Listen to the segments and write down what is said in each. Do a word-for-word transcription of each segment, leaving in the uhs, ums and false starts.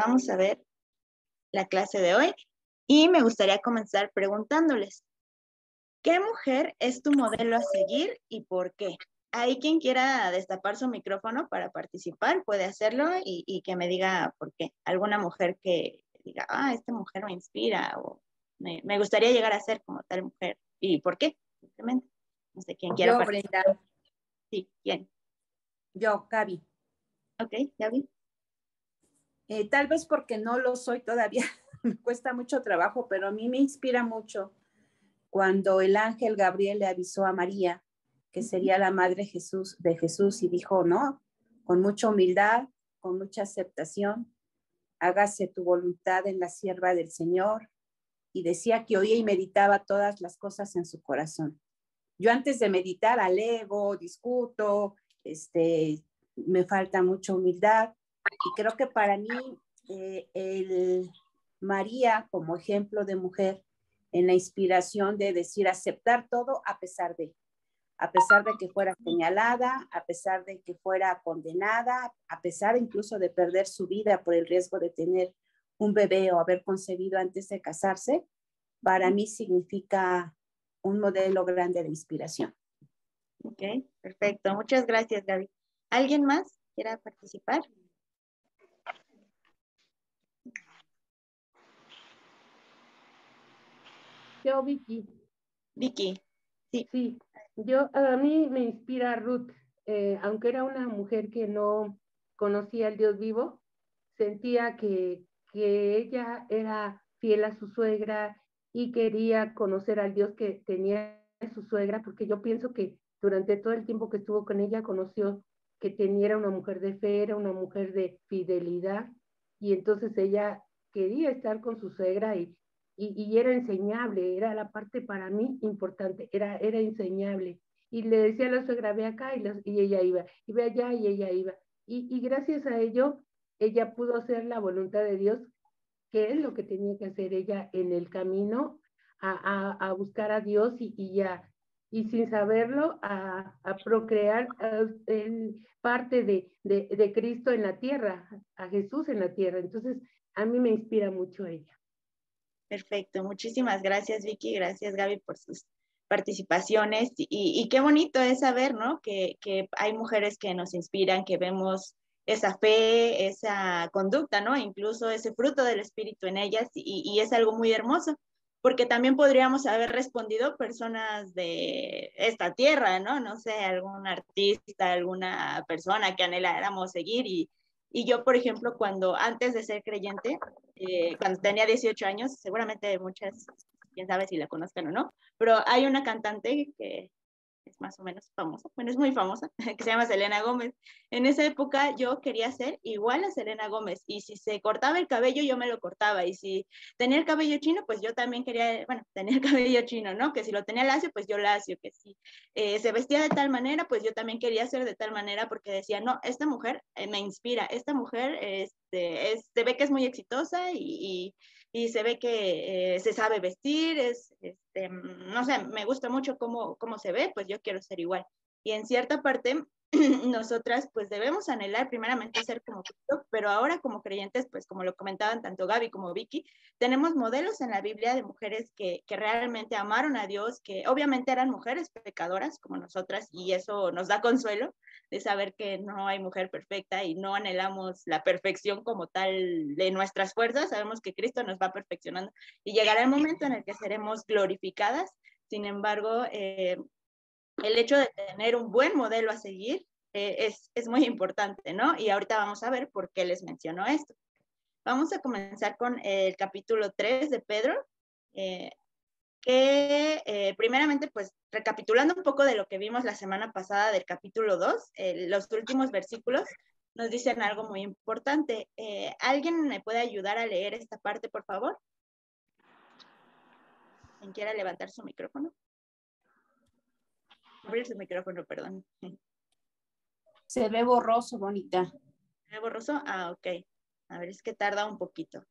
vamos a ver la clase de hoy y me gustaría comenzar preguntándoles, ¿qué mujer es tu modelo a seguir y por qué? Ahí quien quiera destapar su micrófono para participar puede hacerlo y, y que me diga por qué. Alguna mujer que diga, ah, esta mujer me inspira o me, me gustaría llegar a ser como tal mujer. ¿Y por qué? Simplemente. No sé quién quiera Yo, participar. Brenda. Sí, ¿quién? Yo, Gaby. Ok, Gaby. Eh, tal vez porque no lo soy todavía, me cuesta mucho trabajo, pero a mí me inspira mucho cuando el ángel Gabriel le avisó a María que sería la madre Jesús, de Jesús y dijo, no, con mucha humildad, con mucha aceptación, hágase tu voluntad en la sierva del Señor. Y decía que oía y meditaba todas las cosas en su corazón. Yo antes de meditar alego, discuto, este, me falta mucha humildad y creo que para mí eh, el María como ejemplo de mujer en la inspiración de decir aceptar todo a pesar de, a pesar de que fuera señalada, a pesar de que fuera condenada, a pesar incluso de perder su vida por el riesgo de tener un bebé o haber concebido antes de casarse, para mí significa un modelo grande de inspiración. Ok, perfecto. Muchas gracias, Gaby. ¿Alguien más quiera participar? Yo, Vicky. Vicky. Sí. Sí, yo, a mí me inspira Ruth, eh, aunque era una mujer que no conocía al Dios vivo, sentía que, que ella era fiel a su suegra y quería conocer al Dios que tenía su suegra, porque yo pienso que durante todo el tiempo que estuvo con ella conoció que tenía era una mujer de fe, era una mujer de fidelidad, y entonces ella quería estar con su suegra y, y, y era enseñable, era la parte para mí importante, era, era enseñable. Y le decía a la suegra, ve acá, y, los, y ella iba, y ve allá, y ella iba. Y, y gracias a ello, ella pudo hacer la voluntad de Dios, que es lo que tenía que hacer ella en el camino a, a, a buscar a Dios y, y, a, y sin saberlo, a, a procrear a, el, parte de, de, de Cristo en la tierra, a Jesús en la tierra. Entonces, a mí me inspira mucho ella. Perfecto, muchísimas gracias Vicky, gracias Gaby por sus participaciones y, y qué bonito es saber, ¿no? Que, que hay mujeres que nos inspiran, que vemos esa fe, esa conducta, ¿no? Incluso ese fruto del espíritu en ellas y, y es algo muy hermoso, porque también podríamos haber respondido personas de esta tierra, ¿no? No sé, algún artista, alguna persona que anheláramos seguir y, y yo, por ejemplo, cuando antes de ser creyente, eh, cuando tenía dieciocho años, seguramente muchas, quién sabe si la conozcan o no, pero hay una cantante que es más o menos famosa, bueno, es muy famosa, que se llama Selena Gómez. En esa época yo quería ser igual a Selena Gómez, y si se cortaba el cabello, yo me lo cortaba, y si tenía el cabello chino, pues yo también quería, bueno, tenía el cabello chino, ¿no? Que si lo tenía lacio, pues yo lacio, que si eh, se vestía de tal manera, pues yo también quería ser de tal manera, porque decía, no, esta mujer eh, me inspira, esta mujer este, es, se ve que es muy exitosa y, y y se ve que eh, se sabe vestir, es, este, no sé, me gusta mucho cómo, cómo se ve, pues yo quiero ser igual. Y en cierta parte, nosotras pues debemos anhelar primeramente ser como Cristo, pero ahora como creyentes, pues como lo comentaban tanto Gaby como Vicky, tenemos modelos en la Biblia de mujeres que, que realmente amaron a Dios, que obviamente eran mujeres pecadoras como nosotras, y eso nos da consuelo de saber que no hay mujer perfecta y no anhelamos la perfección como tal de nuestras fuerzas, sabemos que Cristo nos va perfeccionando y llegará el momento en el que seremos glorificadas. Sin embargo, eh, el hecho de tener un buen modelo a seguir eh, es, es muy importante, ¿no? Y ahorita vamos a ver por qué les menciono esto. Vamos a comenzar con el capítulo tres de Pedro, eh, que eh, primeramente, pues recapitulando un poco de lo que vimos la semana pasada del capítulo dos, eh, los últimos versículos nos dicen algo muy importante. Eh, ¿Alguien me puede ayudar a leer esta parte, por favor? ¿Quién quiera levantar su micrófono? Abrir su micrófono, perdón. Se ve borroso, bonita. ¿Se ve borroso? Ah, ok. A ver, es que tarda un poquito.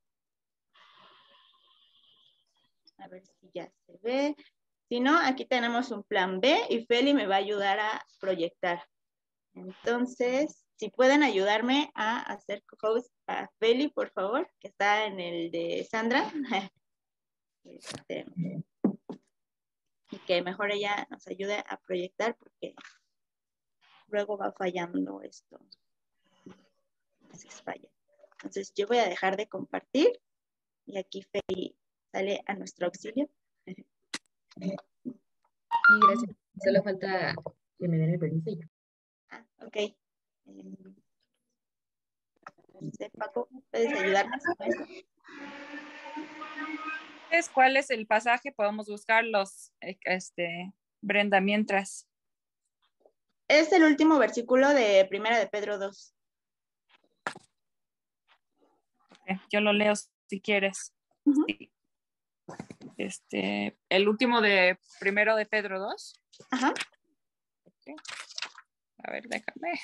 A ver si ya se ve. Si no, aquí tenemos un plan B y Feli me va a ayudar a proyectar. Entonces, si pueden ayudarme a hacer co-host a Feli, por favor, que está en el de Sandra. Este, y que mejor ella nos ayude a proyectar porque luego va fallando esto. A veces falla. Entonces, yo voy a dejar de compartir y aquí Feli sale a nuestro auxilio. Sí, gracias. Solo falta que me den el permiso y ya. Ah, ok. Eh, Paco, ¿puedes ayudarnos con esto? ¿Cuál es el pasaje? Podemos buscarlos, este, Brenda, mientras. Es el último versículo de Primera de Pedro dos. Okay, yo lo leo si quieres. Uh-huh. Sí. Este, el último de Primero de Pedro dos. Ajá. Okay. A ver, déjame.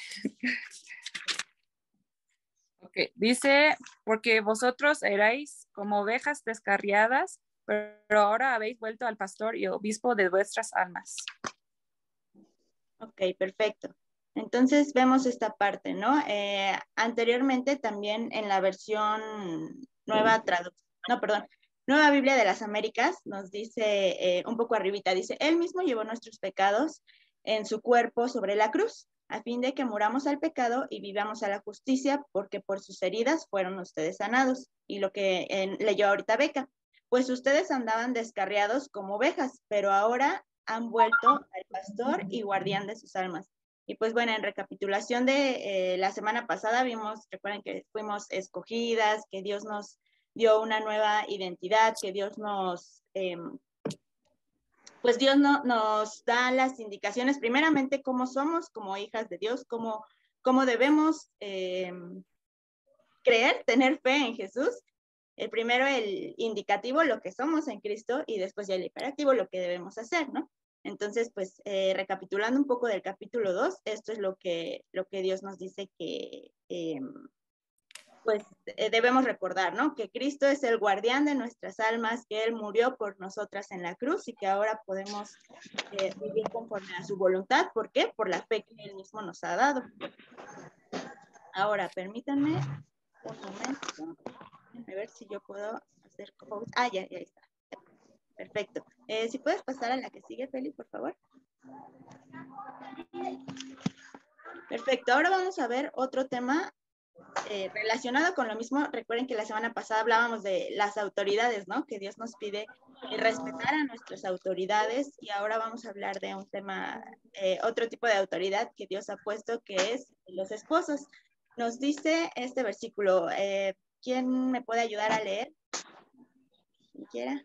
Ok, dice, porque vosotros erais como ovejas descarriadas, pero ahora habéis vuelto al pastor y obispo de vuestras almas. Ok, perfecto. Entonces vemos esta parte, ¿no? Eh, anteriormente también en la versión nueva traducción, no, perdón, Nueva Biblia de las Américas nos dice eh, un poco arribita, dice, Él mismo llevó nuestros pecados en su cuerpo sobre la cruz, a fin de que muramos al pecado y vivamos a la justicia, porque por sus heridas fueron ustedes sanados. Y lo que eh, leyó ahorita Beca, pues ustedes andaban descarriados como ovejas, pero ahora han vuelto al pastor y guardián de sus almas. Y pues bueno, en recapitulación de eh, la semana pasada vimos, recuerden que fuimos escogidas, que Dios nos dio una nueva identidad, que Dios nos... Eh, pues Dios no, nos da las indicaciones, primeramente, cómo somos como hijas de Dios, cómo, cómo debemos eh, creer, tener fe en Jesús. El primero, el indicativo, lo que somos en Cristo, y después ya el imperativo, lo que debemos hacer, ¿no? Entonces, pues, eh, recapitulando un poco del capítulo dos, esto es lo que, lo que Dios nos dice que... Eh, pues eh, debemos recordar, ¿no? Que Cristo es el guardián de nuestras almas, que Él murió por nosotras en la cruz y que ahora podemos eh, vivir conforme a su voluntad. ¿Por qué? Por la fe que Él mismo nos ha dado. Ahora, permítanme un momento. A ver si yo puedo hacer... Ah, ya, ya está. Perfecto. Eh, si puedes pasar a la que sigue, Feli, por favor. Perfecto. Ahora vamos a ver otro tema Eh, relacionado con lo mismo. Recuerden que la semana pasada hablábamos de las autoridades, ¿no? Que Dios nos pide eh, respetar a nuestras autoridades, y ahora vamos a hablar de un tema, eh, otro tipo de autoridad que Dios ha puesto, que es los esposos. Nos dice este versículo, eh, ¿quién me puede ayudar a leer? ¿Quién quiera?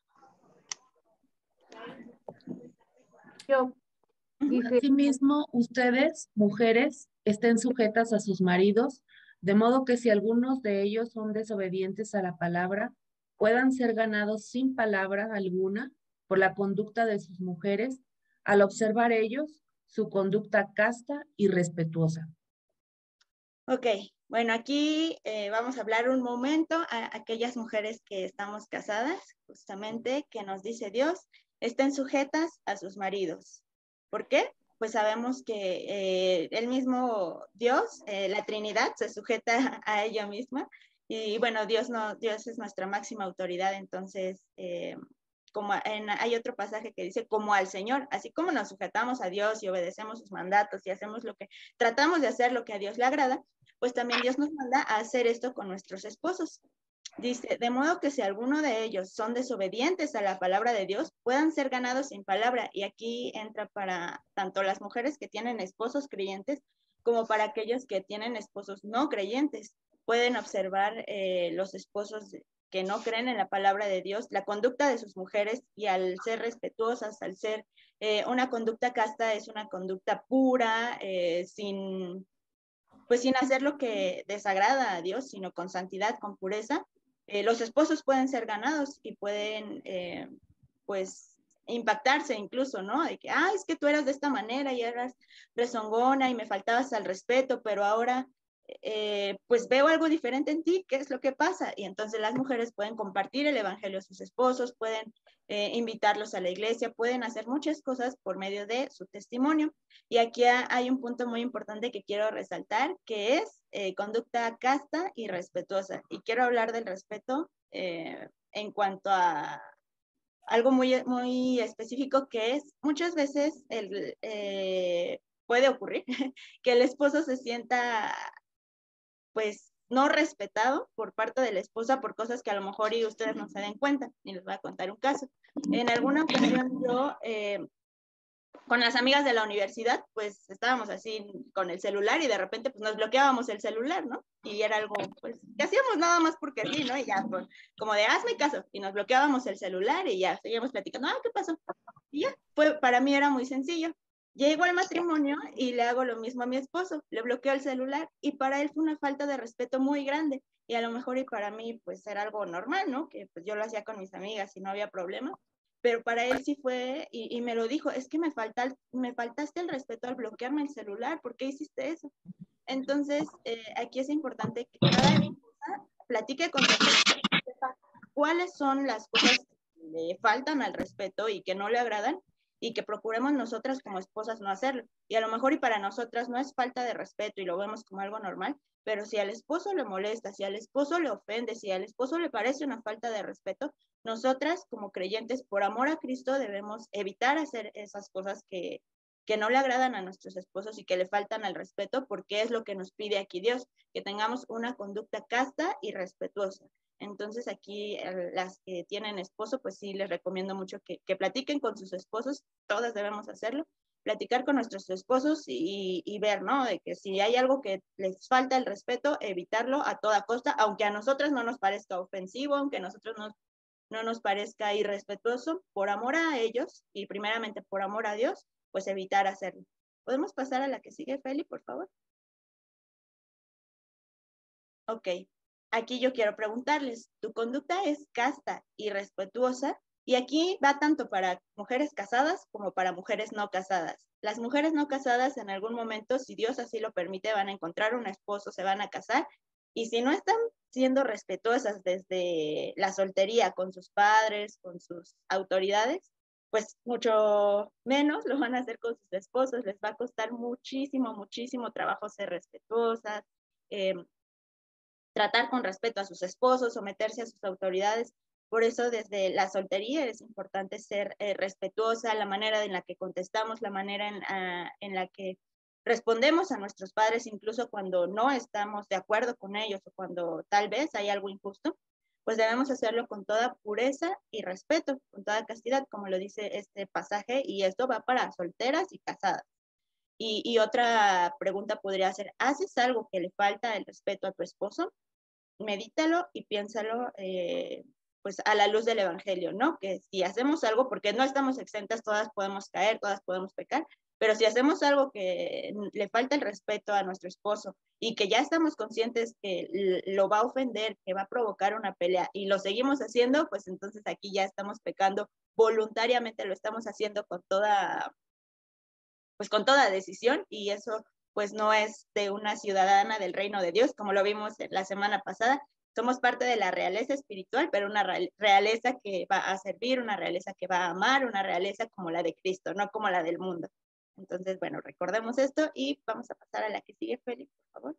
Yo. Dice, Asimismo, ustedes, mujeres, estén sujetas a sus maridos, de modo que si algunos de ellos son desobedientes a la palabra, puedan ser ganados sin palabra alguna por la conducta de sus mujeres, al observar ellos su conducta casta y respetuosa. Ok, bueno, aquí eh, vamos a hablar un momento a aquellas mujeres que estamos casadas, justamente, que nos dice Dios, estén sujetas a sus maridos. ¿Por qué? Pues sabemos que eh, el mismo Dios, eh, la Trinidad, se sujeta a ella misma, y bueno, Dios, no, Dios es nuestra máxima autoridad. Entonces, eh, como en, hay otro pasaje que dice, como al Señor, así como nos sujetamos a Dios y obedecemos sus mandatos y hacemos lo que, tratamos de hacer lo que a Dios le agrada, pues también Dios nos manda a hacer esto con nuestros esposos. Dice, de modo que si alguno de ellos son desobedientes a la palabra de Dios, puedan ser ganados sin palabra. Y aquí entra para tanto las mujeres que tienen esposos creyentes como para aquellos que tienen esposos no creyentes. Pueden observar eh, los esposos que no creen en la palabra de Dios, la conducta de sus mujeres, y al ser respetuosas, al ser eh, una conducta casta, es una conducta pura, eh, sin, pues sin hacer lo que desagrada a Dios, sino con santidad, con pureza. Eh, los esposos pueden ser ganados y pueden, eh, pues, impactarse incluso, ¿no? De que, ah, es que tú eras de esta manera y eras rezongona y me faltabas al respeto, pero ahora eh, pues veo algo diferente en ti, ¿qué es lo que pasa? Y entonces las mujeres pueden compartir el evangelio a sus esposos, pueden eh, invitarlos a la iglesia, pueden hacer muchas cosas por medio de su testimonio. Y aquí hay un punto muy importante que quiero resaltar, que es eh, conducta casta y respetuosa. Y quiero hablar del respeto eh, en cuanto a algo muy, muy específico, que es muchas veces el, eh, puede ocurrir que el esposo se sienta pues no respetado por parte de la esposa por cosas que a lo mejor y ustedes no se den cuenta. Y les voy a contar un caso. En alguna ocasión yo, eh, con las amigas de la universidad, pues estábamos así con el celular y de repente pues nos bloqueábamos el celular, ¿no? Y era algo pues que hacíamos nada más porque sí, ¿no? Y ya, pues, como de hazme caso. Y nos bloqueábamos el celular y ya seguíamos platicando, ah, ¿qué pasó? Y ya, fue, para mí era muy sencillo. Llego al matrimonio y le hago lo mismo a mi esposo, le bloqueo el celular y para él fue una falta de respeto muy grande y a lo mejor y para mí pues era algo normal, ¿no? Que pues yo lo hacía con mis amigas y no había problema, pero para él sí fue y, y me lo dijo, es que me, falta, me faltaste el respeto al bloquearme el celular, ¿por qué hiciste eso? Entonces eh, aquí es importante que cada esposa platique con su esposa, sepa cuáles son las cosas que le faltan al respeto y que no le agradan, y que procuremos nosotras como esposas no hacerlo. Y a lo mejor y para nosotras no es falta de respeto y lo vemos como algo normal, pero si al esposo le molesta, si al esposo le ofende, si al esposo le parece una falta de respeto, nosotras como creyentes, por amor a Cristo, debemos evitar hacer esas cosas que, que no le agradan a nuestros esposos y que le faltan al respeto, porque es lo que nos pide aquí Dios, que tengamos una conducta casta y respetuosa. Entonces aquí las que tienen esposo, pues sí les recomiendo mucho que, que platiquen con sus esposos, todas debemos hacerlo, platicar con nuestros esposos y, y ver, ¿no? De que si hay algo que les falta el respeto, evitarlo a toda costa, aunque a nosotras no nos parezca ofensivo, aunque a nosotros no, no nos parezca irrespetuoso, por amor a ellos y primeramente por amor a Dios, pues evitar hacerlo. ¿Podemos pasar a la que sigue, Feli, por favor? Ok. Aquí yo quiero preguntarles, ¿tu conducta es casta y respetuosa? Y aquí va tanto para mujeres casadas como para mujeres no casadas. Las mujeres no casadas en algún momento, si Dios así lo permite, van a encontrar un esposo, se van a casar. Y si no están siendo respetuosas desde la soltería con sus padres, con sus autoridades, pues mucho menos lo van a hacer con sus esposos. Les va a costar muchísimo, muchísimo trabajo ser respetuosas, eh, tratar con respeto a sus esposos, someterse a sus autoridades. Por eso desde la soltería es importante ser eh, respetuosa, la manera en la que contestamos, la manera en, uh, en la que respondemos a nuestros padres, incluso cuando no estamos de acuerdo con ellos o cuando tal vez hay algo injusto, pues debemos hacerlo con toda pureza y respeto, con toda castidad, como lo dice este pasaje, y esto va para solteras y casadas. Y, y otra pregunta podría ser, ¿haces algo que le falta el respeto a tu esposo? Medítalo y piénsalo eh, pues a la luz del evangelio, ¿no? Que si hacemos algo, porque no estamos exentas, todas podemos caer, todas podemos pecar, pero si hacemos algo que le falta el respeto a nuestro esposo y que ya estamos conscientes que lo va a ofender, que va a provocar una pelea y lo seguimos haciendo, pues entonces aquí ya estamos pecando voluntariamente, lo estamos haciendo con toda, pues con toda decisión y eso pues no es de una ciudadana del reino de Dios, como lo vimos la semana pasada. Somos parte de la realeza espiritual, pero una realeza que va a servir, una realeza que va a amar, una realeza como la de Cristo, no como la del mundo. Entonces, bueno, recordemos esto y vamos a pasar a la que sigue, Félix, por favor.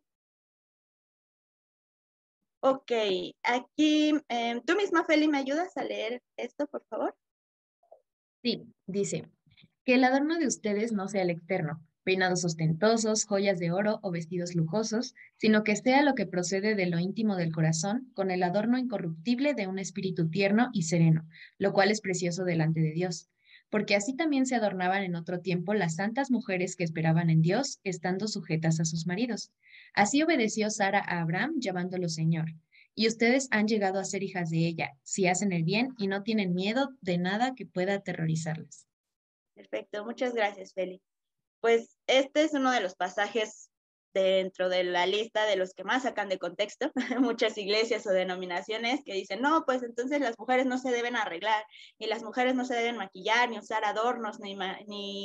Ok, aquí, eh, tú misma, Feli, ¿me ayudas a leer esto, por favor? Sí, dice, que el adorno de ustedes no sea el externo, peinados ostentosos, joyas de oro o vestidos lujosos, sino que sea lo que procede de lo íntimo del corazón, con el adorno incorruptible de un espíritu tierno y sereno, lo cual es precioso delante de Dios. Porque así también se adornaban en otro tiempo las santas mujeres que esperaban en Dios, estando sujetas a sus maridos. Así obedeció Sara a Abraham, llamándolo Señor. Y ustedes han llegado a ser hijas de ella, si hacen el bien y no tienen miedo de nada que pueda aterrorizarlas. Perfecto, muchas gracias, Feli. Pues este es uno de los pasajes dentro de la lista de los que más sacan de contexto muchas iglesias o denominaciones que dicen, no, pues entonces las mujeres no se deben arreglar y las mujeres no se deben maquillar, ni usar adornos, ni, ni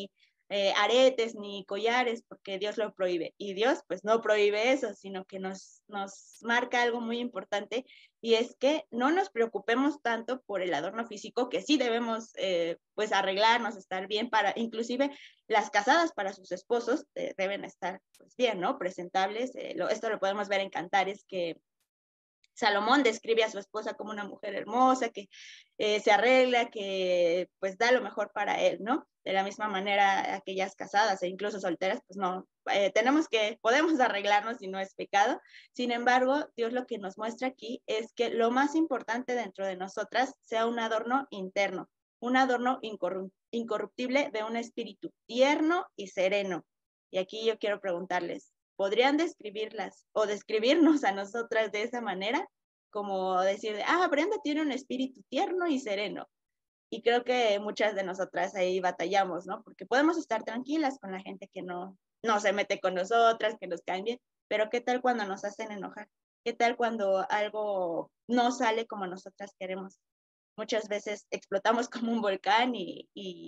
eh, aretes ni collares, porque Dios lo prohíbe. Y Dios pues no prohíbe eso, sino que nos, nos marca algo muy importante, y es que no nos preocupemos tanto por el adorno físico, que sí debemos eh, pues arreglarnos, estar bien, para, inclusive las casadas para sus esposos eh, deben estar pues bien, ¿no? Presentables. Eh, lo, esto lo podemos ver en Cantares, que Salomón describe a su esposa como una mujer hermosa, que eh, se arregla, que pues da lo mejor para él, ¿no? De la misma manera, aquellas casadas e incluso solteras, pues no, eh, tenemos que, podemos arreglarnos y no es pecado. Sin embargo, Dios lo que nos muestra aquí es que lo más importante dentro de nosotras sea un adorno interno, un adorno incorru incorruptible de un espíritu tierno y sereno. Y aquí yo quiero preguntarles, ¿podrían describirlas o describirnos a nosotras de esa manera? Como decir, ah, Brenda tiene un espíritu tierno y sereno. Y creo que muchas de nosotras ahí batallamos, ¿no? Porque podemos estar tranquilas con la gente que no, no se mete con nosotras, que nos caen bien, pero ¿qué tal cuando nos hacen enojar? ¿Qué tal cuando algo no sale como nosotras queremos? Muchas veces explotamos como un volcán y,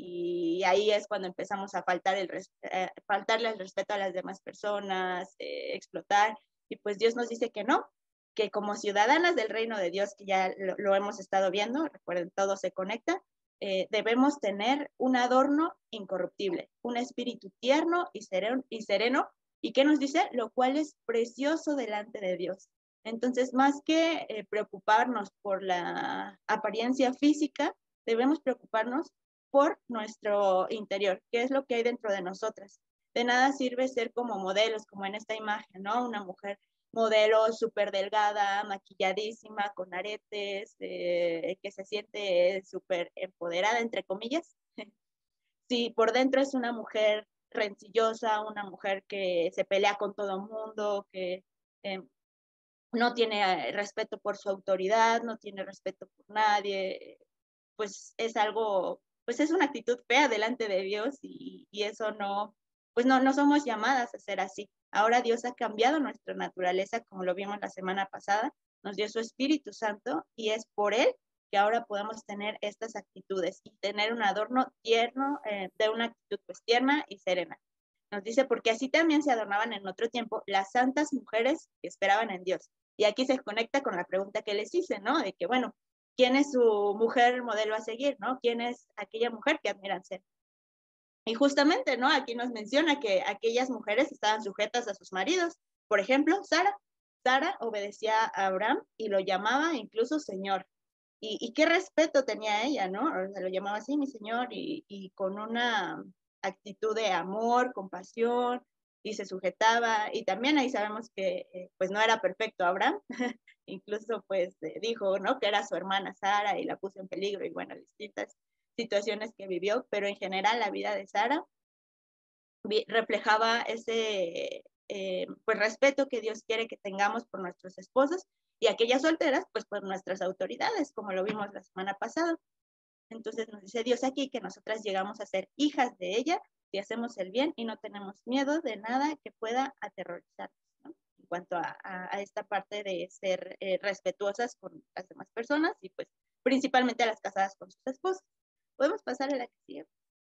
y ahí es cuando empezamos a faltar el res, eh, faltarle el respeto a las demás personas, eh, explotar, y pues Dios nos dice que no, que como ciudadanas del reino de Dios, que ya lo, lo hemos estado viendo, recuerden, todo se conecta, eh, debemos tener un adorno incorruptible, un espíritu tierno y sereno, y sereno, y ¿qué nos dice? Lo cual es precioso delante de Dios. Entonces, más que eh, preocuparnos por la apariencia física, debemos preocuparnos por nuestro interior, qué es lo que hay dentro de nosotras. De nada sirve ser como modelos, como en esta imagen, ¿no? Una mujer modelo súper delgada, maquilladísima, con aretes, eh, que se siente súper empoderada, entre comillas. Sí, por dentro es una mujer rencillosa, una mujer que se pelea con todo el mundo, que eh, no tiene respeto por su autoridad, no tiene respeto por nadie, pues es algo, pues es una actitud fea delante de Dios, y, y eso no, pues no, no somos llamadas a ser así. Ahora Dios ha cambiado nuestra naturaleza, como lo vimos la semana pasada, nos dio su Espíritu Santo, y es por Él que ahora podemos tener estas actitudes y tener un adorno tierno, eh, de una actitud pues tierna y serena. Nos dice, porque así también se adornaban en otro tiempo las santas mujeres que esperaban en Dios. Y aquí se conecta con la pregunta que les hice, ¿no? De que, bueno, ¿quién es su mujer modelo a seguir, no? ¿Quién es aquella mujer que admiran ser? Y justamente, ¿no? Aquí nos menciona que aquellas mujeres estaban sujetas a sus maridos. Por ejemplo, Sara. Sara obedecía a Abraham y lo llamaba incluso Señor. Y, y qué respeto tenía ella, ¿no? O sea, lo llamaba así, mi Señor, y, y con una actitud de amor, compasión, y se sujetaba. Y también ahí sabemos que eh, pues no era perfecto Abraham, incluso pues eh, dijo, ¿no? Que era su hermana Sara y la puso en peligro, y bueno, distintas situaciones que vivió, pero en general la vida de Sara reflejaba ese eh, pues respeto que Dios quiere que tengamos por nuestros esposos, y aquellas solteras pues por nuestras autoridades, como lo vimos la semana pasada. Entonces nos dice Dios aquí que nosotras llegamos a ser hijas de ella si hacemos el bien y no tenemos miedo de nada que pueda aterrorizarnos, ¿no? En cuanto a, a, a esta parte de ser eh, respetuosas con las demás personas, y pues principalmente a las casadas con sus esposos. ¿Podemos pasar a la que sigue?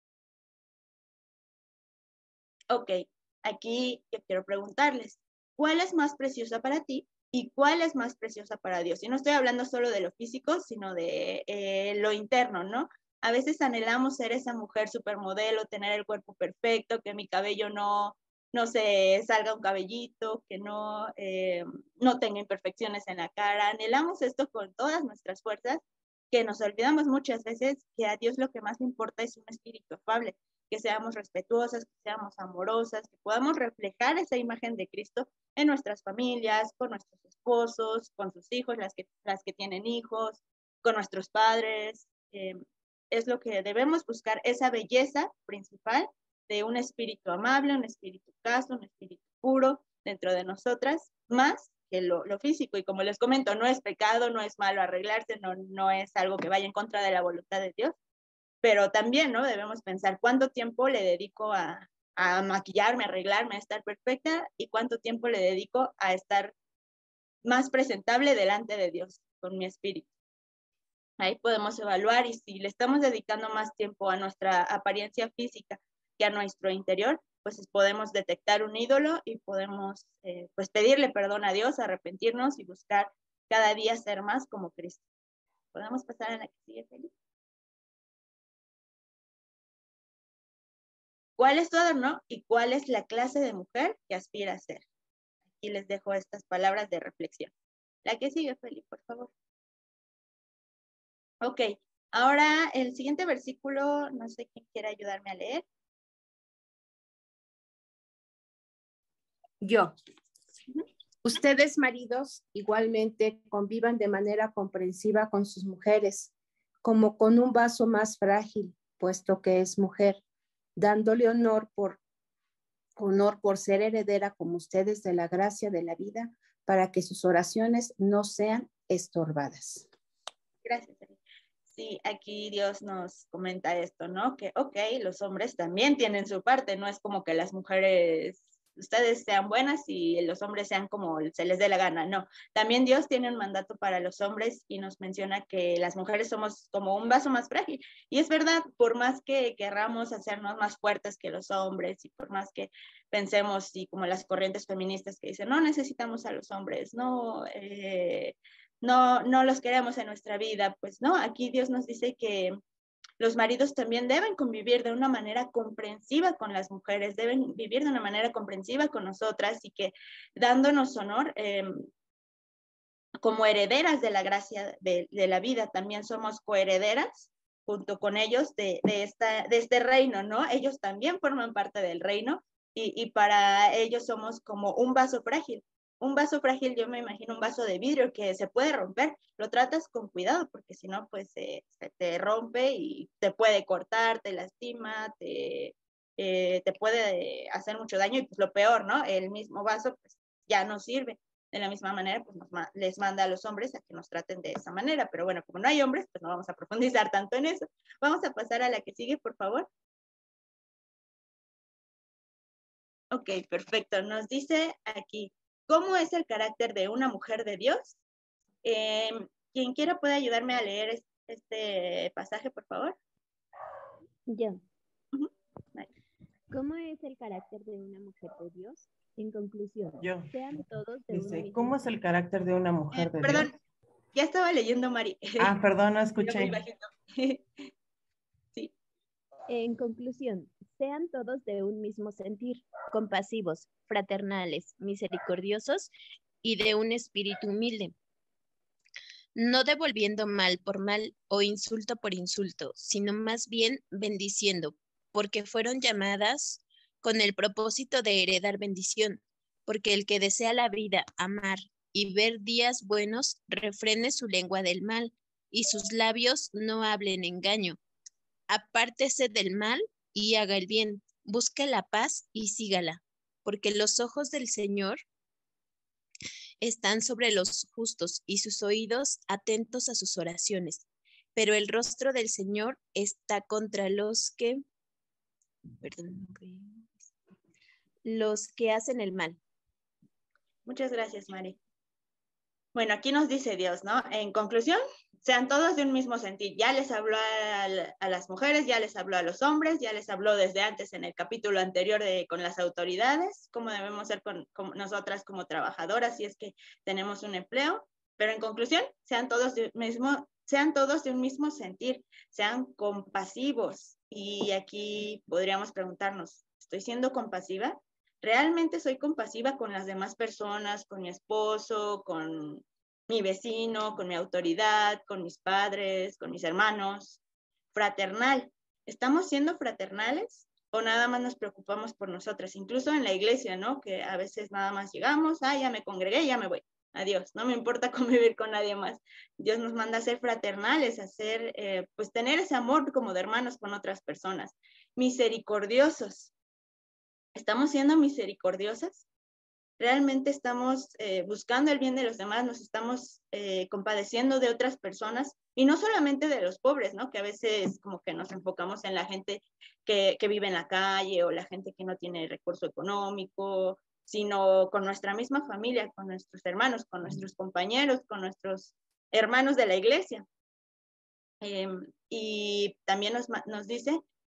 Ok, aquí yo quiero preguntarles, ¿cuál es más preciosa para ti y cuál es más preciosa para Dios? Y no estoy hablando solo de lo físico, sino de eh, lo interno, ¿no? A veces anhelamos ser esa mujer supermodelo, tener el cuerpo perfecto, que mi cabello no, no se salga un cabellito, que no, eh, no tenga imperfecciones en la cara. Anhelamos esto con todas nuestras fuerzas, que nos olvidamos muchas veces que a Dios lo que más le importa es un espíritu afable, que seamos respetuosas, que seamos amorosas, que podamos reflejar esa imagen de Cristo en nuestras familias, con nuestros esposos, con sus hijos, las que, las que tienen hijos, con nuestros padres. Eh, es lo que debemos buscar, esa belleza principal de un espíritu amable, un espíritu casto, un espíritu puro dentro de nosotras, más que lo, lo físico. Y como les comento, no es pecado, no es malo arreglarse, no, no es algo que vaya en contra de la voluntad de Dios, pero también, ¿no? Debemos pensar cuánto tiempo le dedico a, a maquillarme, a arreglarme, a estar perfecta, y cuánto tiempo le dedico a estar más presentable delante de Dios con mi espíritu. Ahí podemos evaluar, y si le estamos dedicando más tiempo a nuestra apariencia física que a nuestro interior, pues podemos detectar un ídolo y podemos eh, pues pedirle perdón a Dios, arrepentirnos y buscar cada día ser más como Cristo. ¿Podemos pasar a la que sigue, Felipe? ¿Cuál es tu adorno y cuál es la clase de mujer que aspira a ser? Aquí les dejo estas palabras de reflexión. La que sigue, Felipe, por favor. Ok, ahora el siguiente versículo, no sé quién quiere ayudarme a leer. Yo. Ustedes, maridos, igualmente convivan de manera comprensiva con sus mujeres, como con un vaso más frágil, puesto que es mujer, dándole honor por, honor por ser heredera como ustedes de la gracia de la vida, para que sus oraciones no sean estorbadas. Gracias. Sí, aquí Dios nos comenta esto, ¿no? Que, ok, los hombres también tienen su parte, no es como que las mujeres, ustedes sean buenas y los hombres sean como se les dé la gana, no. También Dios tiene un mandato para los hombres y nos menciona que las mujeres somos como un vaso más frágil. Y es verdad, por más que querramos hacernos más fuertes que los hombres y por más que pensemos, y como las corrientes feministas que dicen, no necesitamos a los hombres, no, eh, no, no los queremos en nuestra vida, pues no, aquí Dios nos dice que los maridos también deben convivir de una manera comprensiva con las mujeres, deben vivir de una manera comprensiva con nosotras y que dándonos honor eh, como herederas de la gracia de, de la vida, también somos coherederas junto con ellos de, de, esta, de este reino, ¿no? Ellos también forman parte del reino y, y para ellos somos como un vaso frágil. Un vaso frágil, yo me imagino un vaso de vidrio que se puede romper, lo tratas con cuidado porque si no, pues eh, se te rompe y te puede cortar, te lastima, te, eh, te puede hacer mucho daño y pues lo peor, ¿no? El mismo vaso pues ya no sirve. De la misma manera, pues nos, les manda a los hombres a que nos traten de esa manera, pero bueno, como no hay hombres, pues no vamos a profundizar tanto en eso. Vamos a pasar a la que sigue, por favor. Ok, perfecto. Nos dice aquí, ¿cómo es el carácter de una mujer de Dios? Eh, quien quiera puede ayudarme a leer este pasaje, por favor. Yo. Uh-huh. Vale. ¿Cómo es el carácter de una mujer de Dios? En conclusión, Yo. sean todos de Dice, un mismo... ¿cómo es el carácter de una mujer Eh, de perdón, Dios? ya estaba leyendo, Mari. Ah, perdón, no Era escuché. muy bajito. Sí. En conclusión, sean todos de un mismo sentir, compasivos, fraternales, misericordiosos y de un espíritu humilde, no devolviendo mal por mal o insulto por insulto, sino más bien bendiciendo, porque fueron llamadas con el propósito de heredar bendición, porque el que desea la vida, amar y ver días buenos, refrene su lengua del mal, y sus labios no hablen engaño. Apártese del mal y haga el bien, busque la paz y sígala, porque los ojos del Señor están sobre los justos y sus oídos atentos a sus oraciones, pero el rostro del Señor está contra los que, perdón, los que hacen el mal. Muchas gracias, Mari. Bueno, aquí nos dice Dios, ¿no? En conclusión, sean todos de un mismo sentir. Ya les habló a, a las mujeres, ya les habló a los hombres, ya les habló desde antes en el capítulo anterior de, con las autoridades, cómo debemos ser con, con nosotras como trabajadoras si es que tenemos un empleo. Pero en conclusión, sean todos de un mismo, sean todos de un mismo sentir, sean compasivos. Y aquí podríamos preguntarnos, ¿estoy siendo compasiva? ¿Realmente soy compasiva con las demás personas, con mi esposo, con mi vecino, con mi autoridad, con mis padres, con mis hermanos? Fraternal. ¿Estamos siendo fraternales o nada más nos preocupamos por nosotras? Incluso en la iglesia, ¿no? Que a veces nada más llegamos, ah, ya me congregué, ya me voy. Adiós, no me importa convivir con nadie más. Dios nos manda a ser fraternales, a ser, eh, pues tener ese amor como de hermanos con otras personas. Misericordiosos. ¿Estamos siendo misericordiosas? ¿Realmente estamos eh, buscando el bien de los demás? ¿Nos estamos eh, compadeciendo de otras personas? Y no solamente de los pobres, ¿no? Que a veces como que nos enfocamos en la gente que, que vive en la calle o la gente que no tiene recurso económico, sino con nuestra misma familia, con nuestros hermanos, con nuestros compañeros, con nuestros hermanos de la iglesia. Eh, y también nos, nos dice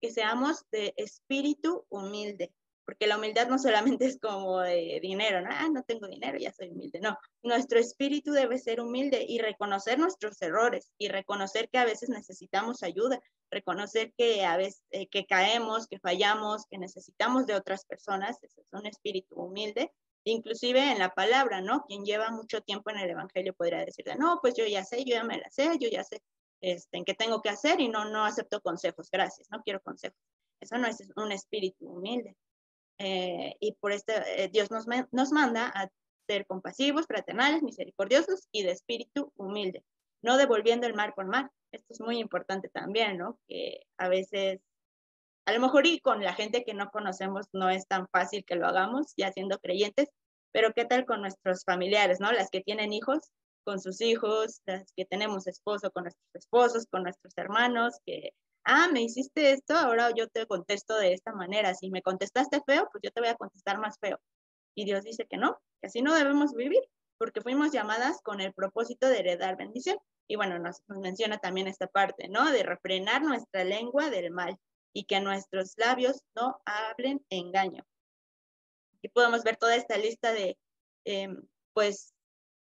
que seamos de espíritu humilde, porque la humildad no solamente es como de dinero, ¿no? Ah, no tengo dinero, ya soy humilde. No, nuestro espíritu debe ser humilde y reconocer nuestros errores y reconocer que a veces necesitamos ayuda, reconocer que a veces eh, que caemos, que fallamos, que necesitamos de otras personas. Ese es un espíritu humilde. Inclusive en la palabra, ¿no? Quien lleva mucho tiempo en el evangelio podría decirle, no, pues yo ya sé, yo ya me la sé, yo ya sé este, en qué tengo que hacer y no, no acepto consejos, gracias, no quiero consejos. Eso no es un espíritu humilde. Eh, y por esto eh, Dios nos, nos manda a ser compasivos, fraternales, misericordiosos y de espíritu humilde, no devolviendo el mal con mal. Esto es muy importante también, ¿no? Que a veces, a lo mejor y con la gente que no conocemos no es tan fácil que lo hagamos, ya siendo creyentes, pero ¿qué tal con nuestros familiares, ¿no? Las que tienen hijos, con sus hijos, las que tenemos esposo con nuestros esposos, con nuestros hermanos, que ah, me hiciste esto, ahora yo te contesto de esta manera. Si me contestaste feo, pues yo te voy a contestar más feo. Y Dios dice que no, que así no debemos vivir, porque fuimos llamadas con el propósito de heredar bendición. Y bueno, nos, nos menciona también esta parte, ¿no? De refrenar nuestra lengua del mal y que nuestros labios no hablen engaño. Y podemos ver toda esta lista de, eh, pues,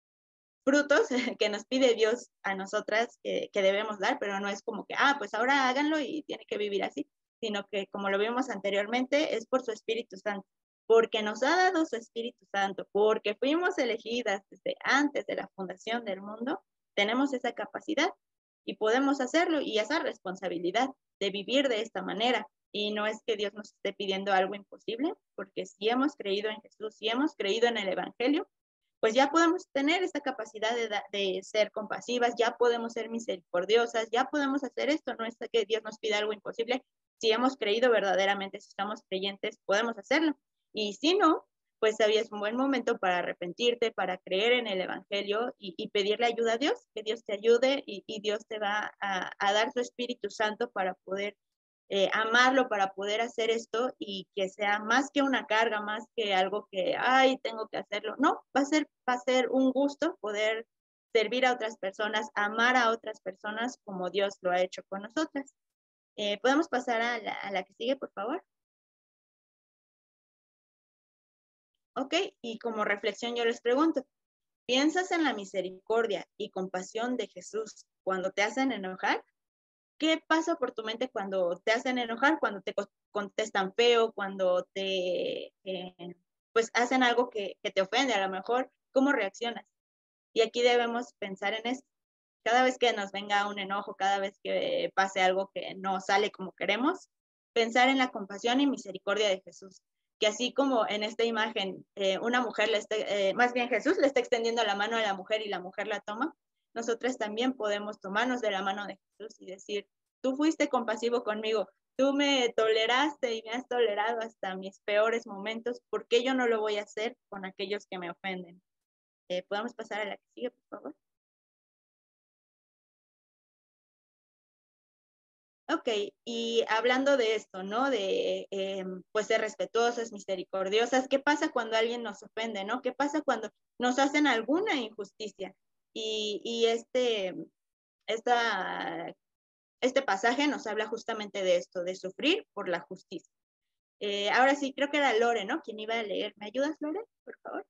frutos que nos pide Dios a nosotras que, que debemos dar, pero no es como que, ah, pues ahora háganlo y tiene que vivir así, sino que como lo vimos anteriormente, es por su Espíritu Santo, porque nos ha dado su Espíritu Santo, porque fuimos elegidas desde antes de la fundación del mundo, tenemos esa capacidad y podemos hacerlo y esa responsabilidad de vivir de esta manera. Y no es que Dios nos esté pidiendo algo imposible, porque si hemos creído en Jesús, si hemos creído en el Evangelio, pues ya podemos tener esta capacidad de, de ser compasivas, ya podemos ser misericordiosas, ya podemos hacer esto, no es que Dios nos pida algo imposible. Si hemos creído verdaderamente, si estamos creyentes, podemos hacerlo. Y si no, pues todavía es un buen momento para arrepentirte, para creer en el Evangelio y, y pedirle ayuda a Dios, que Dios te ayude y, y Dios te va a, a dar su Espíritu Santo para poder Eh, amarlo, para poder hacer esto y que sea más que una carga, más que algo que, ay, tengo que hacerlo. No, va a ser, va a ser un gusto poder servir a otras personas, amar a otras personas como Dios lo ha hecho con nosotras. Eh, ¿Podemos pasar a la, a la que sigue, por favor? Ok, y como reflexión yo les pregunto, ¿piensas en la misericordia y compasión de Jesús cuando te hacen enojar? ¿Qué pasa por tu mente cuando te hacen enojar, cuando te contestan feo, cuando te, eh, pues hacen algo que, que te ofende a lo mejor? ¿Cómo reaccionas? Y aquí debemos pensar en esto. Cada vez que nos venga un enojo, cada vez que pase algo que no sale como queremos, pensar en la compasión y misericordia de Jesús. Que así como en esta imagen, eh, una mujer, le está, eh, más bien Jesús le está extendiendo la mano a la mujer y la mujer la toma, nosotras también podemos tomarnos de la mano de Jesús y decir, tú fuiste compasivo conmigo, tú me toleraste y me has tolerado hasta mis peores momentos, ¿por qué yo no lo voy a hacer con aquellos que me ofenden? Eh, ¿Podemos pasar a la que sigue, por favor? Ok, y hablando de esto, ¿no? De, eh, pues, ser respetuosas, misericordiosas, ¿qué pasa cuando alguien nos ofende, ¿no? ¿Qué pasa cuando nos hacen alguna injusticia? Y, y este, esta, este pasaje nos habla justamente de esto, de sufrir por la justicia. Eh, ahora sí, creo que era Lore, ¿no? ¿Quién iba a leer? ¿Me ayudas, Lore, por favor?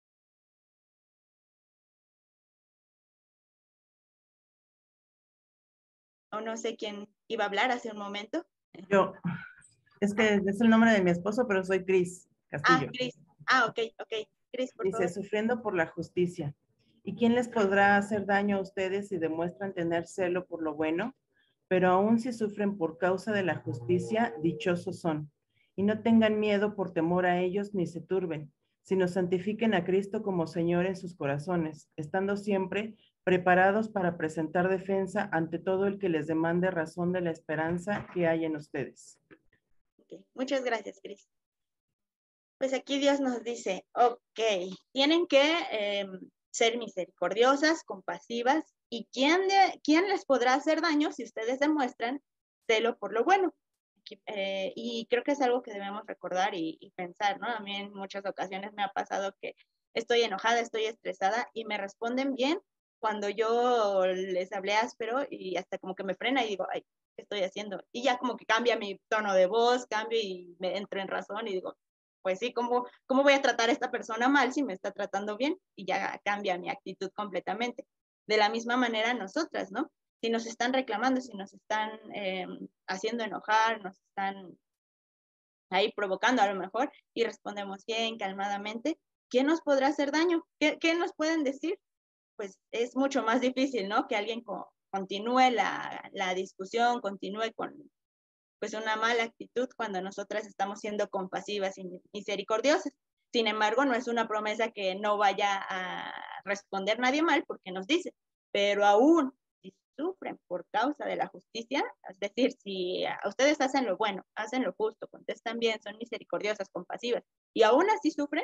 O no sé quién iba a hablar hace un momento. Yo, es que es el nombre de mi esposo, pero soy Cris Ah, Castillo. Cris. Ah, ok, ok. Cris, por Dice, favor. sufriendo por la justicia. ¿Y quién les podrá hacer daño a ustedes si demuestran tener celo por lo bueno? Pero aún si sufren por causa de la justicia, dichosos son. Y no tengan miedo por temor a ellos ni se turben, sino santifiquen a Cristo como Señor en sus corazones, estando siempre preparados para presentar defensa ante todo el que les demande razón de la esperanza que hay en ustedes. Okay. Muchas gracias, Cris. Pues aquí Dios nos dice, ok, tienen que eh, ser misericordiosas, compasivas, ¿y quién, de, quién les podrá hacer daño si ustedes demuestran celo por lo bueno? Aquí, eh, y creo que es algo que debemos recordar y, y pensar, ¿no? A mí en muchas ocasiones me ha pasado que estoy enojada, estoy estresada y me responden bien cuando yo les hablé áspero y hasta como que me frena y digo, ay, ¿qué estoy haciendo? Y ya como que cambia mi tono de voz, cambio y me entro en razón y digo, pues sí, ¿cómo, ¿cómo voy a tratar a esta persona mal si me está tratando bien? Y ya cambia mi actitud completamente. De la misma manera nosotras, ¿no? Si nos están reclamando, si nos están eh, haciendo enojar, nos están ahí provocando a lo mejor y respondemos bien, calmadamente, ¿quién nos podrá hacer daño? ¿Qué, qué nos pueden decir? Pues es mucho más difícil, ¿no? Que alguien co continúe la, la discusión, continúe con pues una mala actitud cuando nosotras estamos siendo compasivas y misericordiosas. Sin embargo, no es una promesa que no vaya a responder nadie mal porque nos dice, pero aún si sufren por causa de la justicia, es decir, si ustedes hacen lo bueno, hacen lo justo, contestan bien, son misericordiosas, compasivas, y aún así sufren,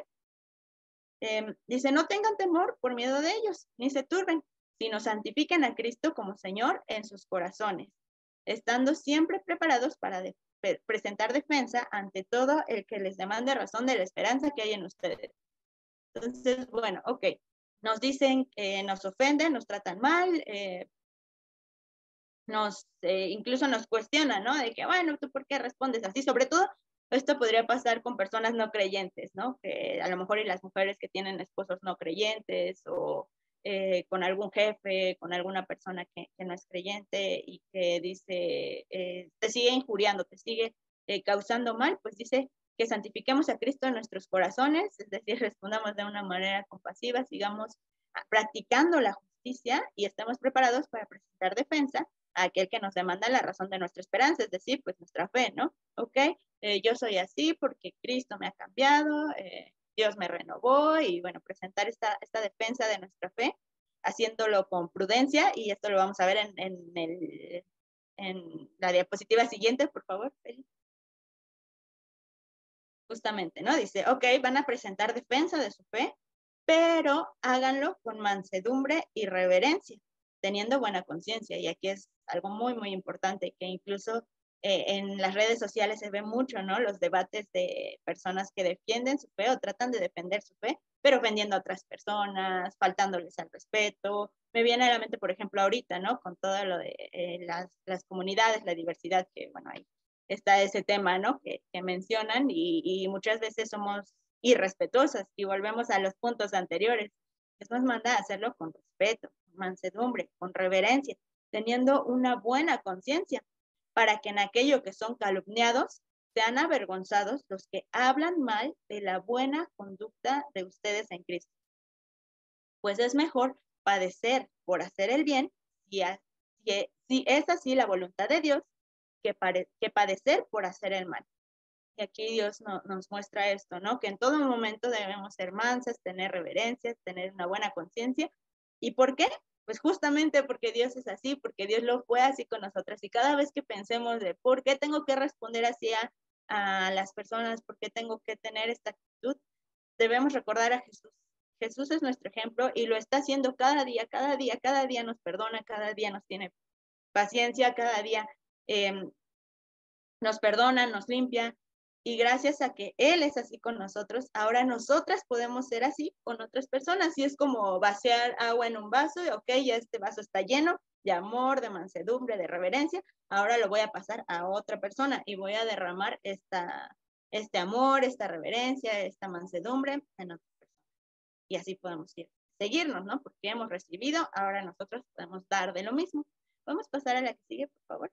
eh, dice, no tengan temor por miedo de ellos, ni se turben, sino santifiquen a Cristo como Señor en sus corazones, estando siempre preparados para de, pre presentar defensa ante todo el que les demande razón de la esperanza que hay en ustedes. Entonces, bueno, ok, nos dicen, eh, nos ofenden, nos tratan mal, eh, nos, eh, incluso nos cuestionan, ¿no? De que, bueno, ¿tú por qué respondes así? Sobre todo, esto podría pasar con personas no creyentes, ¿no? Que a lo mejor y las mujeres que tienen esposos no creyentes o eh, con algún jefe, con alguna persona que, que no es creyente y que dice, eh, te sigue injuriando, te sigue eh, causando mal, pues dice que santifiquemos a Cristo en nuestros corazones, es decir, respondamos de una manera compasiva, sigamos practicando la justicia y estemos preparados para presentar defensa a aquel que nos demanda la razón de nuestra esperanza, es decir, pues nuestra fe, ¿no? Ok, eh, yo soy así porque Cristo me ha cambiado, eh, Dios me renovó y bueno, presentar esta, esta defensa de nuestra fe, haciéndolo con prudencia y esto lo vamos a ver en, en, el, en la diapositiva siguiente, por favor, Feli. Justamente, ¿no? Dice, ok, van a presentar defensa de su fe, pero háganlo con mansedumbre y reverencia, teniendo buena conciencia. Y aquí es algo muy, muy importante, que incluso eh, en las redes sociales se ve mucho, ¿no? Los debates de personas que defienden su fe o tratan de defender su fe, pero ofendiendo a otras personas, faltándoles al respeto. Me viene a la mente, por ejemplo, ahorita, ¿no? Con todo lo de eh, las, las comunidades, la diversidad, que, bueno, ahí está ese tema, ¿no? Que, que mencionan y, y muchas veces somos irrespetuosas y volvemos a los puntos anteriores. Dios nos manda a hacerlo con respeto, con mansedumbre, con reverencia, teniendo una buena conciencia, para que en aquello que son calumniados sean avergonzados los que hablan mal de la buena conducta de ustedes en Cristo. Pues es mejor padecer por hacer el bien, si, si, si es así la voluntad de Dios, que, pare, que padecer por hacer el mal. Y aquí Dios no, nos muestra esto, ¿no? Que en todo momento debemos ser mansas, tener reverencias, tener una buena conciencia. ¿Y por qué? Pues justamente porque Dios es así, porque Dios lo fue así con nosotras. Y cada vez que pensemos de por qué tengo que responder así a, a las personas, por qué tengo que tener esta actitud, debemos recordar a Jesús. Jesús es nuestro ejemplo y lo está haciendo cada día, cada día, cada día nos perdona, cada día nos tiene paciencia, cada día eh, nos perdona, nos limpia. Y gracias a que Él es así con nosotros, ahora nosotras podemos ser así con otras personas. Y es como vaciar agua en un vaso y ok, ya este vaso está lleno de amor, de mansedumbre, de reverencia. Ahora lo voy a pasar a otra persona y voy a derramar esta, este amor, esta reverencia, esta mansedumbre en otra persona. Y así podemos ir, seguirnos, ¿no? Porque hemos recibido, ahora nosotros podemos dar de lo mismo. Vamos a pasar a la que sigue, por favor.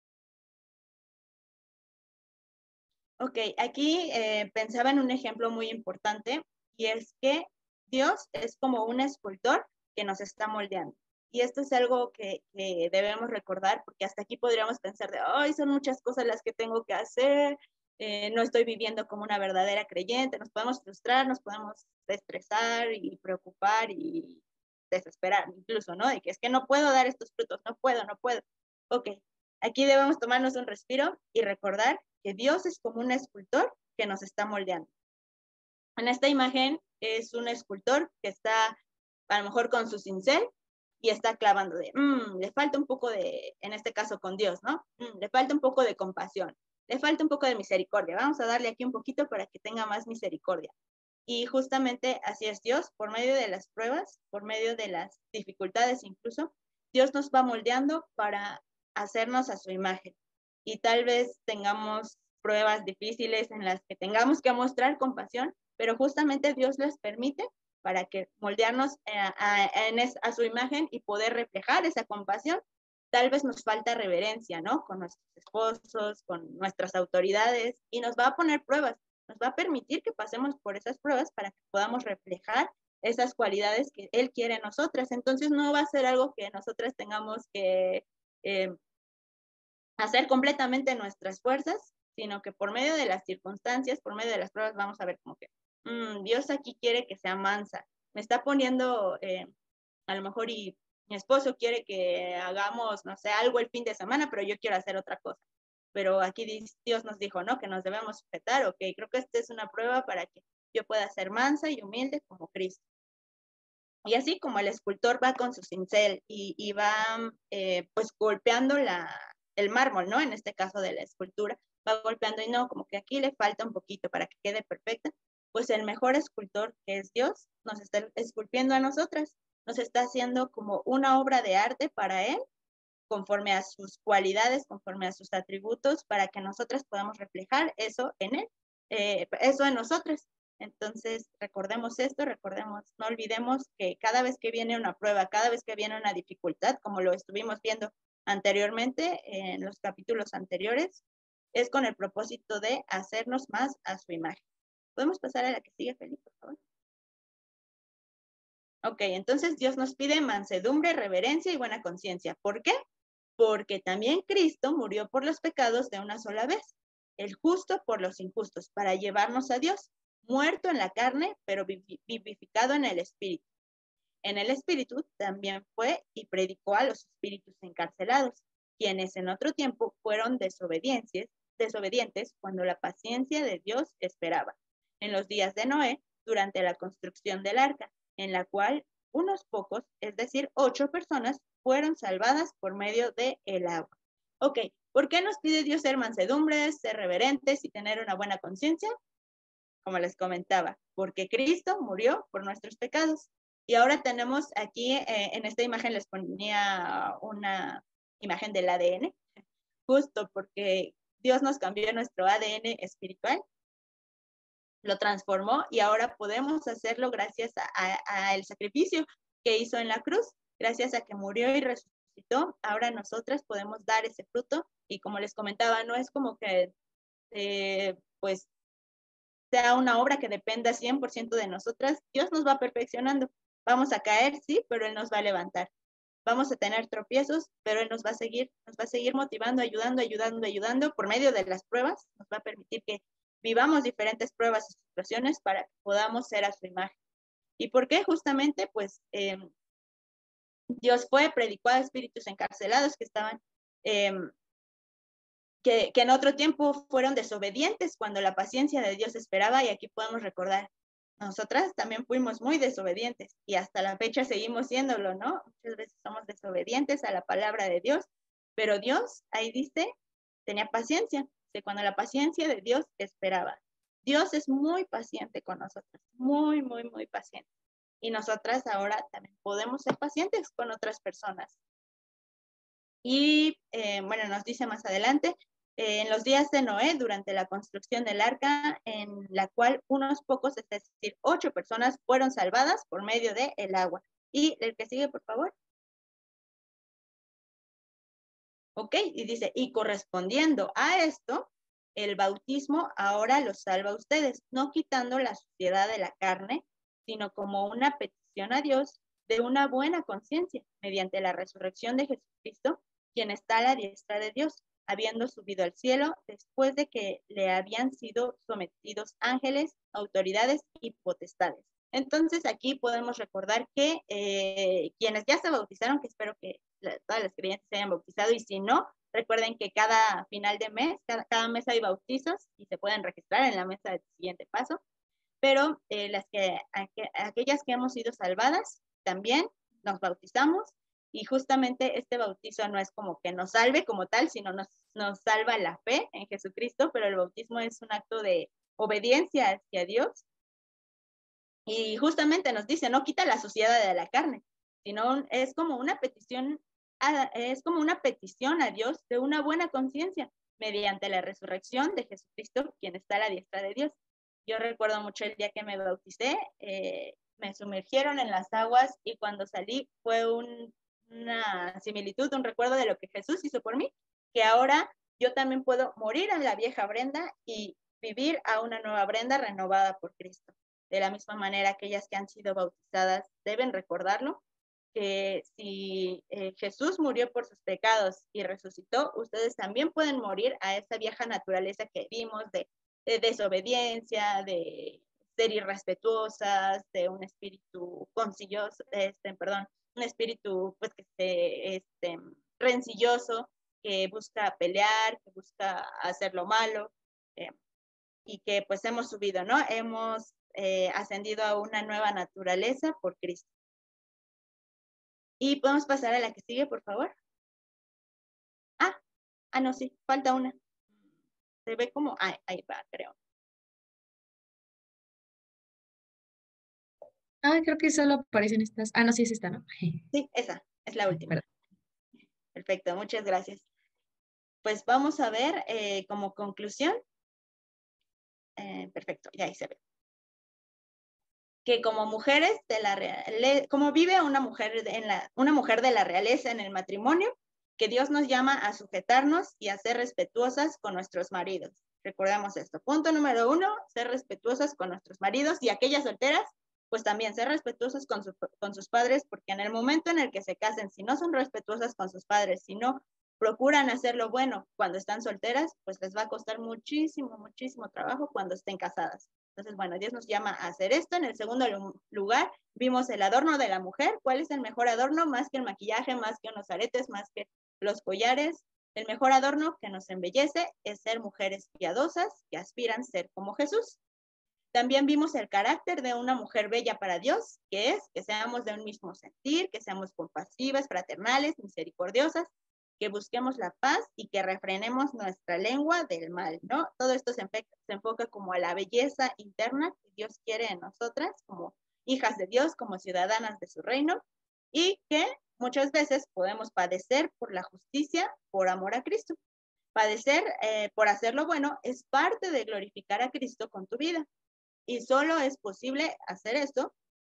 Ok, aquí eh, pensaba en un ejemplo muy importante y es que Dios es como un escultor que nos está moldeando. Y esto es algo que, que debemos recordar porque hasta aquí podríamos pensar de, ay, son muchas cosas las que tengo que hacer, eh, no estoy viviendo como una verdadera creyente, nos podemos frustrar, nos podemos estresar y preocupar y desesperar incluso, ¿no? De que es que no puedo dar estos frutos, no puedo, no puedo. Ok, aquí debemos tomarnos un respiro y recordar que Dios es como un escultor que nos está moldeando. En esta imagen es un escultor que está a lo mejor con su cincel y está clavando de, mmm, le falta un poco de, en este caso con Dios, ¿no? Mm, le falta un poco de compasión, le falta un poco de misericordia. Vamos a darle aquí un poquito para que tenga más misericordia. Y justamente así es Dios, por medio de las pruebas, por medio de las dificultades incluso, Dios nos va moldeando para hacernos a su imagen. Y tal vez tengamos pruebas difíciles en las que tengamos que mostrar compasión, pero justamente Dios les permite para que moldearnos a, a, a, a su imagen y poder reflejar esa compasión. Tal vez nos falta reverencia, ¿no? Con nuestros esposos, con nuestras autoridades, y nos va a poner pruebas, nos va a permitir que pasemos por esas pruebas para que podamos reflejar esas cualidades que Él quiere en nosotras. Entonces no va a ser algo que nosotras tengamos que eh, hacer completamente nuestras fuerzas, sino que por medio de las circunstancias, por medio de las pruebas, vamos a ver como que mmm, Dios aquí quiere que sea mansa. Me está poniendo, eh, a lo mejor, y mi esposo quiere que hagamos, no sé, algo el fin de semana, pero yo quiero hacer otra cosa. Pero aquí Dios nos dijo, ¿no? Que nos debemos sujetar, ok, creo que esta es una prueba para que yo pueda ser mansa y humilde como Cristo. Y así como el escultor va con su cincel y, y va eh, pues golpeando la, el mármol, ¿no? En este caso de la escultura, va golpeando y no, como que aquí le falta un poquito para que quede perfecta, pues el mejor escultor, que es Dios, nos está esculpiendo a nosotras, nos está haciendo como una obra de arte para Él, conforme a sus cualidades, conforme a sus atributos, para que nosotras podamos reflejar eso en Él, eh, eso en nosotras. Entonces, recordemos esto, recordemos, no olvidemos que cada vez que viene una prueba, cada vez que viene una dificultad, como lo estuvimos viendo anteriormente en los capítulos anteriores, es con el propósito de hacernos más a su imagen. ¿Podemos pasar a la que sigue, Felipe, por favor? Ok, entonces Dios nos pide mansedumbre, reverencia y buena conciencia. ¿Por qué? Porque también Cristo murió por los pecados de una sola vez, el justo por los injustos, para llevarnos a Dios, muerto en la carne, pero vivificado en el espíritu. En el espíritu también fue y predicó a los espíritus encarcelados, quienes en otro tiempo fueron desobedientes, desobedientes cuando la paciencia de Dios esperaba, en los días de Noé, durante la construcción del arca, en la cual unos pocos, es decir, ocho personas, fueron salvadas por medio de el agua. Ok, ¿por qué nos pide Dios ser mansedumbres, ser reverentes y tener una buena conciencia? Como les comentaba, porque Cristo murió por nuestros pecados. Y ahora tenemos aquí, eh, en esta imagen les ponía una imagen del A D N, justo porque Dios nos cambió nuestro A D N espiritual, lo transformó y ahora podemos hacerlo gracias al sacrificio que hizo en la cruz, gracias a que murió y resucitó. Ahora nosotras podemos dar ese fruto y como les comentaba, no es como que eh, pues sea una obra que dependa cien por ciento de nosotras. Dios nos va perfeccionando. Vamos a caer, sí, pero Él nos va a levantar. Vamos a tener tropiezos, pero Él nos va a seguir, nos va a seguir motivando, ayudando, ayudando, ayudando por medio de las pruebas. Nos va a permitir que vivamos diferentes pruebas y situaciones para que podamos ser a su imagen. ¿Y por qué? Justamente, pues, eh, Dios fue, predicó a espíritus encarcelados que estaban, eh, que, que en otro tiempo fueron desobedientes cuando la paciencia de Dios esperaba, y aquí podemos recordar, nosotras también fuimos muy desobedientes y hasta la fecha seguimos siéndolo, ¿no? Muchas veces somos desobedientes a la palabra de Dios, pero Dios, ahí dice, tenía paciencia, de cuando la paciencia de Dios esperaba. Dios es muy paciente con nosotros, muy, muy, muy paciente. Y nosotras ahora también podemos ser pacientes con otras personas. Y eh, bueno, nos dice más adelante, eh, en los días de Noé, durante la construcción del arca, en la cual unos pocos, es decir, ocho personas, fueron salvadas por medio del de agua. Y el que sigue, por favor. Ok, y dice, y correspondiendo a esto, el bautismo ahora los salva a ustedes, no quitando la suciedad de la carne, sino como una petición a Dios de una buena conciencia, mediante la resurrección de Jesucristo, quien está a la diestra de Dios, habiendo subido al cielo después de que le habían sido sometidos ángeles, autoridades y potestades. Entonces aquí podemos recordar que eh, quienes ya se bautizaron, que espero que la, todas las creyentes se hayan bautizado, y si no, recuerden que cada final de mes, cada, cada mes hay bautizos y se pueden registrar en la mesa del siguiente paso, pero eh, las que, aqu aquellas que hemos sido salvadas, también nos bautizamos, y justamente este bautizo no es como que nos salve como tal, sino nos, nos salva la fe en Jesucristo, pero el bautismo es un acto de obediencia hacia Dios, Y justamente nos dice, no quita la suciedad de la carne, sino es como una petición, a, es como una petición a Dios de una buena conciencia mediante la resurrección de Jesucristo, quien está a la diestra de Dios. Yo recuerdo mucho el día que me bauticé, eh, me sumergieron en las aguas y cuando salí fue un, una similitud, un recuerdo de lo que Jesús hizo por mí, que ahora yo también puedo morir en la vieja Brenda y vivir a una nueva Brenda renovada por Cristo. De la misma manera, aquellas que han sido bautizadas deben recordarlo, que si eh, Jesús murió por sus pecados y resucitó, ustedes también pueden morir a esa vieja naturaleza que vimos de, de desobediencia, de ser irrespetuosas, de un espíritu concilloso, este, perdón, un espíritu pues que se, este, rencilloso, que busca pelear, que busca hacer lo malo, eh, y que pues hemos subido, ¿no? Hemos eh, ascendido a una nueva naturaleza por Cristo. Y podemos pasar a la que sigue, por favor. Ah, ah, no, sí, falta una. Se ve como, ah, ahí va, creo. Ah, creo que solo aparecen estas. Ah, no, sí es esta, ¿no? Sí, esa, es la última. Perdón. Perfecto, muchas gracias. Pues vamos a ver eh, como conclusión. Eh, perfecto, ya ahí se ve. Que como mujeres de la realeza, como vive una mujer, en la, una mujer de la realeza en el matrimonio, que Dios nos llama a sujetarnos y a ser respetuosas con nuestros maridos. Recordemos esto. Punto número uno, ser respetuosas con nuestros maridos, y aquellas solteras, pues también ser respetuosas con, su, con sus padres, porque en el momento en el que se casen, si no son respetuosas con sus padres, si no procuran hacer lo bueno cuando están solteras, pues les va a costar muchísimo, muchísimo trabajo cuando estén casadas. Entonces, bueno, Dios nos llama a hacer esto. En el segundo lugar, vimos el adorno de la mujer. ¿Cuál es el mejor adorno? Más que el maquillaje, más que unos aretes, más que los collares. El mejor adorno que nos embellece es ser mujeres piadosas que aspiran a ser como Jesús. También vimos el carácter de una mujer bella para Dios, que es que seamos de un mismo sentir, que seamos compasivas, fraternales, misericordiosas, que busquemos la paz y que refrenemos nuestra lengua del mal, ¿no? Todo esto se, se enfoca como a la belleza interna que Dios quiere en nosotras, como hijas de Dios, como ciudadanas de su reino, y que muchas veces podemos padecer por la justicia, por amor a Cristo. Padecer eh, por hacer lo bueno es parte de glorificar a Cristo con tu vida. Y solo es posible hacer esto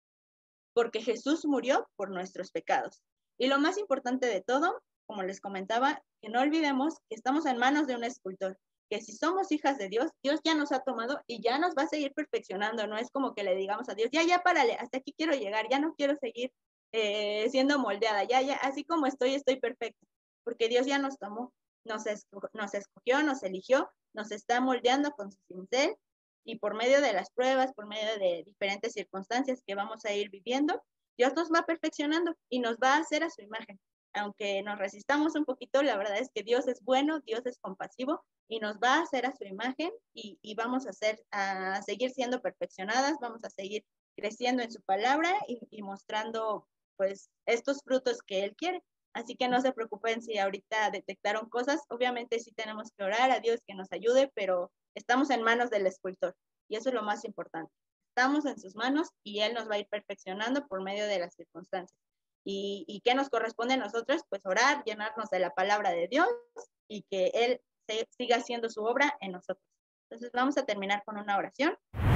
porque Jesús murió por nuestros pecados. Y lo más importante de todo, como les comentaba, que no olvidemos que estamos en manos de un escultor, que si somos hijas de Dios, Dios ya nos ha tomado y ya nos va a seguir perfeccionando. No es como que le digamos a Dios, ya, ya, párale, hasta aquí quiero llegar, ya no quiero seguir eh, siendo moldeada, ya, ya, así como estoy, estoy perfecta, porque Dios ya nos tomó, nos, esco nos escogió, nos eligió, nos está moldeando con su cincel, y por medio de las pruebas, por medio de diferentes circunstancias que vamos a ir viviendo, Dios nos va perfeccionando y nos va a hacer a su imagen. Aunque nos resistamos un poquito, la verdad es que Dios es bueno, Dios es compasivo y nos va a hacer a su imagen y, y vamos a, hacer, a seguir siendo perfeccionadas, vamos a seguir creciendo en su palabra y, y mostrando pues estos frutos que Él quiere. Así que no se preocupen si ahorita detectaron cosas, obviamente sí tenemos que orar a Dios que nos ayude, pero estamos en manos del escultor y eso es lo más importante. Estamos en sus manos y Él nos va a ir perfeccionando por medio de las circunstancias. ¿Y, y qué nos corresponde a nosotros? Pues orar, llenarnos de la palabra de Dios y que Él se, siga haciendo su obra en nosotros. Entonces vamos a terminar con una oración.